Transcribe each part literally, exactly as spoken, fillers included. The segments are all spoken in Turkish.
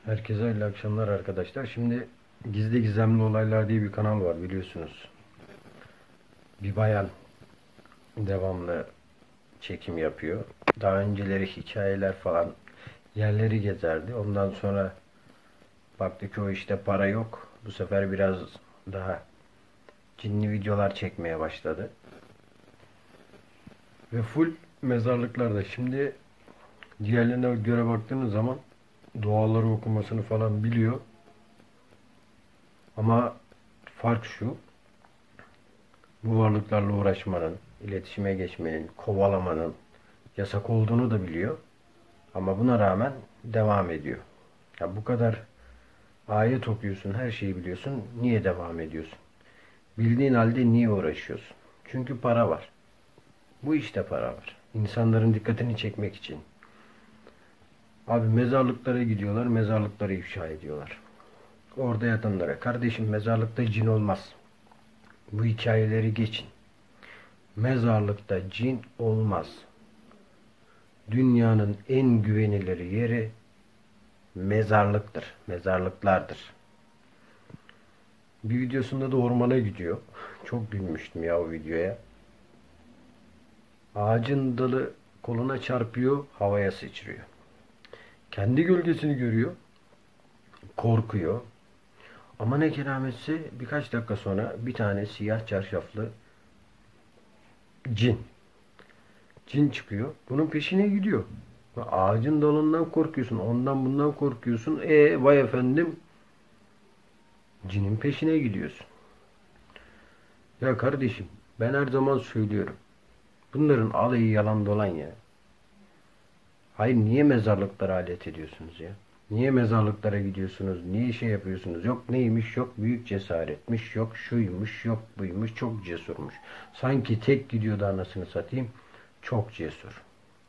Herkese hayırlı akşamlar arkadaşlar. Şimdi Gizli Gizemli Olaylar diye bir kanal var, biliyorsunuz. Bir bayan devamlı çekim yapıyor. Daha önceleri hikayeler falan yerleri gezerdi. Ondan sonra baktı ki o işte para yok. Bu sefer biraz daha cinli videolar çekmeye başladı. Ve full mezarlıklarda. Şimdi diğerlerine göre baktığınız zaman duaları okumasını falan biliyor. Ama fark şu: bu varlıklarla uğraşmanın, iletişime geçmenin, kovalamanın yasak olduğunu da biliyor. Ama buna rağmen devam ediyor. Ya bu kadar ayet okuyorsun, her şeyi biliyorsun, niye devam ediyorsun? Bildiğin halde niye uğraşıyorsun? Çünkü para var. Bu işte para var. İnsanların dikkatini çekmek için. Abi mezarlıklara gidiyorlar, mezarlıkları ifşa ediyorlar. Orada yatanlara, kardeşim mezarlıkta cin olmaz. Bu hikayeleri geçin. Mezarlıkta cin olmaz. Dünyanın en güvenilir yeri mezarlıktır. Mezarlıklardır. Bir videosunda da ormana gidiyor. Çok gülmüştüm ya o videoya. Ağacın dalı koluna çarpıyor, havaya sıçrıyor. Kendi gölgesini görüyor. Korkuyor. Ama ne kerametse birkaç dakika sonra bir tane siyah çarşaflı cin. Cin çıkıyor. Bunun peşine gidiyor. Ağacın dalından korkuyorsun. Ondan bundan korkuyorsun. E vay efendim, cinin peşine gidiyorsun. Ya kardeşim, ben her zaman söylüyorum. Bunların alayı yalan dolan ya. Hayır, niye mezarlıklara alet ediyorsunuz ya? Niye mezarlıklara gidiyorsunuz? Niye şey yapıyorsunuz? Yok neymiş, yok büyük cesaretmiş, yok şuymuş, yok buymuş, çok cesurmuş. Sanki tek gidiyordu anasını satayım. Çok cesur.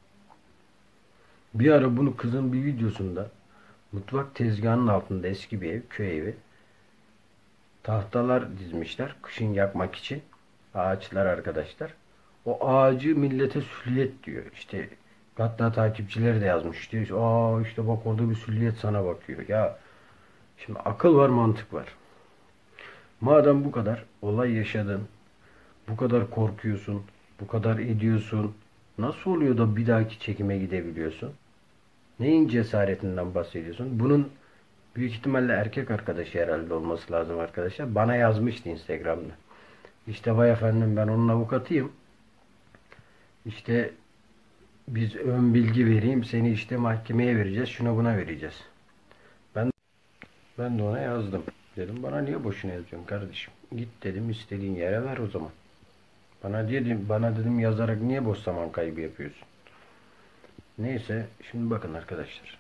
Bir ara bunu kızın bir videosunda, mutfak tezgahının altında eski bir ev, köy evi. Tahtalar dizmişler kışın yakmak için. Ağaçlar arkadaşlar. O ağacı millete süliyet diyor. İşte hatta takipçileri de yazmış. İşte, aa işte bak orada bir süliyet sana bakıyor. Ya şimdi akıl var, mantık var. Madem bu kadar olay yaşadın, bu kadar korkuyorsun, bu kadar ediyorsun, nasıl oluyor da bir dahaki çekime gidebiliyorsun? Neyin cesaretinden bahsediyorsun? Bunun büyük ihtimalle erkek arkadaşı herhalde olması lazım arkadaşlar. Bana yazmıştı Instagram'da. İşte vay efendim, ben onun avukatıyım. İşte biz ön bilgi vereyim, seni işte mahkemeye vereceğiz, şuna buna vereceğiz. Ben ben de ona yazdım. Dedim bana niye boşuna yazıyorsun kardeşim? Git dedim, istediğin yere ver o zaman. Bana dedim, bana dedim yazarak niye boş zaman kaybı yapıyorsun? Neyse, şimdi bakın arkadaşlar.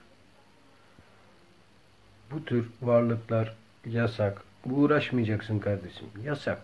Bu tür varlıklar yasak. Bu uğraşmayacaksın kardeşim. Yasak.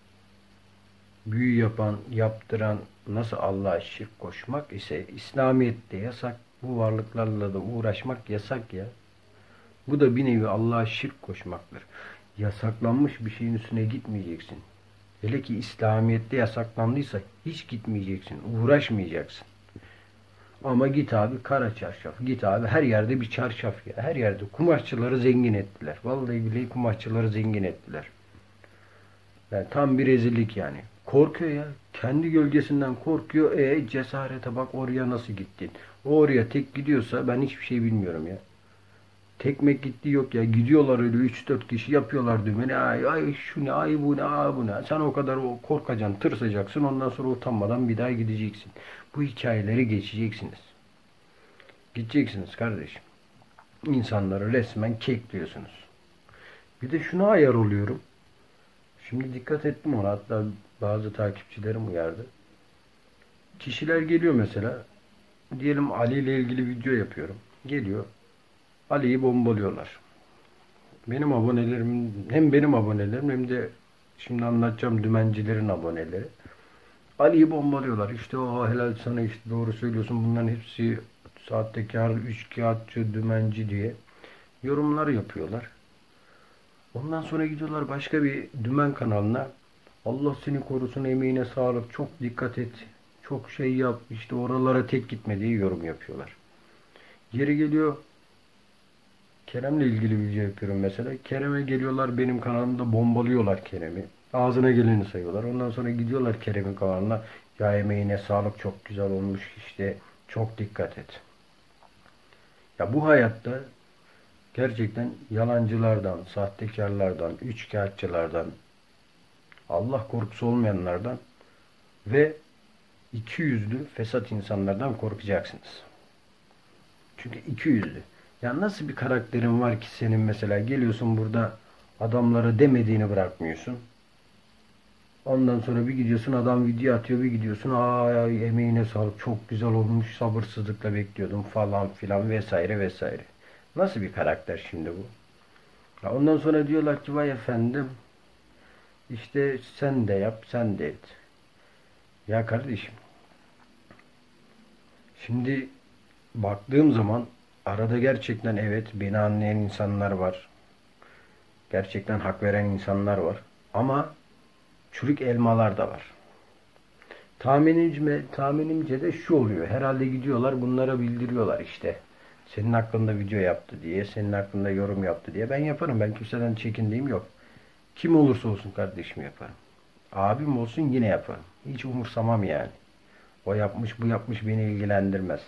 Büyü yapan, yaptıran, nasıl Allah'a şirk koşmak ise İslamiyet'te yasak. Bu varlıklarla da uğraşmak yasak ya. Bu da bir nevi Allah'a şirk koşmaktır. Yasaklanmış bir şeyin üstüne gitmeyeceksin. Hele ki İslamiyet'te yasaklandıysa hiç gitmeyeceksin. Uğraşmayacaksın. Ama git abi kara çarşaf. Git abi her yerde bir çarşaf ya. Her yerde kumaşçıları zengin ettiler. Vallahi billahi kumaşçıları zengin ettiler. Yani tam bir rezillik yani. Korkuyor ya. Kendi gölgesinden korkuyor. E cesarete bak, oraya nasıl gittin? O oraya tek gidiyorsa ben hiçbir şey bilmiyorum ya. Tekmek gitti yok ya. Gidiyorlar öyle üç dört kişi yapıyorlar dümeni. Ay ay şu ne, ay bu ne, ay bu ne. Sen o kadar o korkacaksın, tırsacaksın. Ondan sonra utanmadan bir daha gideceksin. Bu hikayeleri geçeceksiniz. Gideceksiniz kardeşim. İnsanları resmen kekliyorsunuz. Bir de şuna ayar oluyorum. Şimdi dikkat ettim ona. Hatta bazı takipçilerim uyardı. Kişiler geliyor mesela. Diyelim Ali ile ilgili video yapıyorum. Geliyor. Ali'yi bombalıyorlar. Benim abonelerim, hem benim abonelerim hem de şimdi anlatacağım dümencilerin aboneleri. Ali'yi bombalıyorlar. İşte o helal sana, işte doğru söylüyorsun. Bunların hepsi sahtekar, üçkağıtçı, dümenci diye yorumlar yapıyorlar. Ondan sonra gidiyorlar başka bir dümen kanalına. Allah seni korusun, emeğine sağlık, çok dikkat et, çok şey yap, işte oralara tek gitme diye yorum yapıyorlar. Yeri geliyor Kerem'le ilgili video yapıyorum mesela. Kerem'e geliyorlar, benim kanalımda bombalıyorlar Kerem'i. Ağzına geleni sayıyorlar. Ondan sonra gidiyorlar Kerem'in kanalına. Ya emeğine sağlık, çok güzel olmuş işte, çok dikkat et. Ya bu hayatta gerçekten yalancılardan, sahtekarlardan, üçkağıtçılardan, Allah korkusu olmayanlardan ve iki yüzlü fesat insanlardan korkacaksınız. Çünkü iki yüzlü. Ya nasıl bir karakterin var ki senin, mesela geliyorsun burada adamlara demediğini bırakmıyorsun. Ondan sonra bir gidiyorsun, adam video atıyor, bir gidiyorsun, aa emeğine sağlık, çok güzel olmuş, sabırsızlıkla bekliyordum falan filan vesaire vesaire. Nasıl bir karakter şimdi bu? Ya ondan sonra diyorlar ki vay efendim işte sen de yap, sen de et. Ya kardeşim, şimdi baktığım zaman arada gerçekten evet beni anlayan insanlar var. Gerçekten hak veren insanlar var. Ama çürük elmalar da var. Tahminimce, tahminimce de şu oluyor. Herhalde gidiyorlar bunlara bildiriyorlar işte. Senin hakkında video yaptı diye, senin hakkında yorum yaptı diye. Ben yaparım. Ben kimseden çekindiğim yok. Kim olursa olsun kardeşim yaparım. Abim olsun yine yaparım. Hiç umursamam yani. O yapmış, bu yapmış beni ilgilendirmez.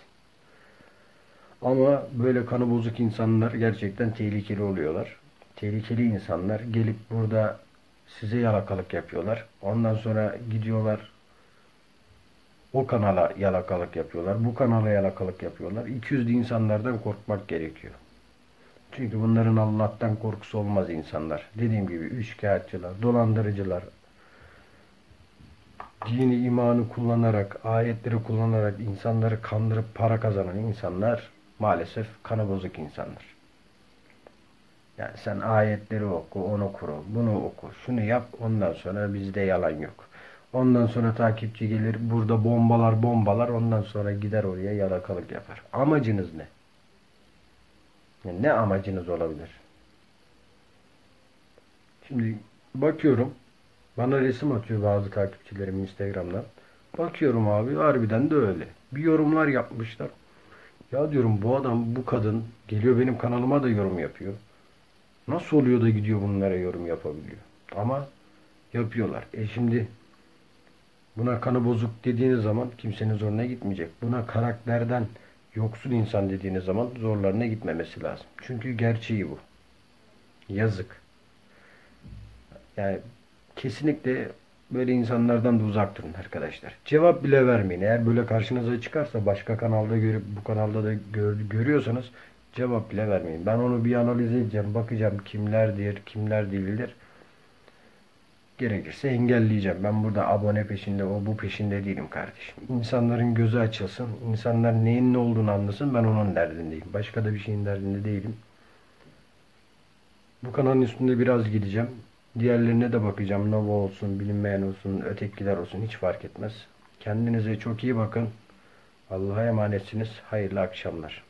Ama böyle kanı bozuk insanlar gerçekten tehlikeli oluyorlar. Tehlikeli insanlar gelip burada size yalakalık yapıyorlar. Ondan sonra gidiyorlar o kanala yalakalık yapıyorlar. Bu kanala yalakalık yapıyorlar. iki yüzlü insanlardan korkmak gerekiyor. Çünkü bunların Allah'tan korkusu olmaz insanlar. Dediğim gibi üçkağıtçılar, dolandırıcılar, dini imanı kullanarak, ayetleri kullanarak insanları kandırıp para kazanan insanlar maalesef kanı bozuk insanlar. Yani sen ayetleri oku, onu kuru, bunu oku, şunu yap, ondan sonra bizde yalan yok. Ondan sonra takipçi gelir, burada bombalar bombalar, ondan sonra gider oraya yalakalık yapar. Amacınız ne? Yani ne amacınız olabilir? Şimdi bakıyorum, bana resim atıyor bazı takipçilerim Instagram'dan. Bakıyorum abi, harbiden de öyle. Bir yorumlar yapmışlar. Ya diyorum, bu adam, bu kadın geliyor benim kanalıma da yorum yapıyor. Nasıl oluyor da gidiyor bunlara yorum yapabiliyor? Ama yapıyorlar. E şimdi buna kanı bozuk dediğiniz zaman kimsenin zoruna gitmeyecek. Buna karakterden yoksun insan dediğiniz zaman zorlarına gitmemesi lazım. Çünkü gerçeği bu. Yazık. Yani kesinlikle böyle insanlardan da uzak durun arkadaşlar. Cevap bile vermeyin. Eğer böyle karşınıza çıkarsa, başka kanalda görüp bu kanalda da gör, görüyorsanız cevap bile vermeyin. Ben onu bir analiz edeceğim. Bakacağım kimlerdir, kimler değildir. Gerekirse engelleyeceğim. Ben burada abone peşinde, o bu peşinde değilim kardeşim. İnsanların gözü açılsın. İnsanlar neyin ne olduğunu anlasın. Ben onun derdindeyim. Başka da bir şeyin derdinde değilim. Bu kanalın üstünde biraz gideceğim. Diğerlerine de bakacağım. Nova olsun, bilinmeyen olsun, ötekiler olsun, hiç fark etmez. Kendinize çok iyi bakın. Allah'a emanetsiniz. Hayırlı akşamlar.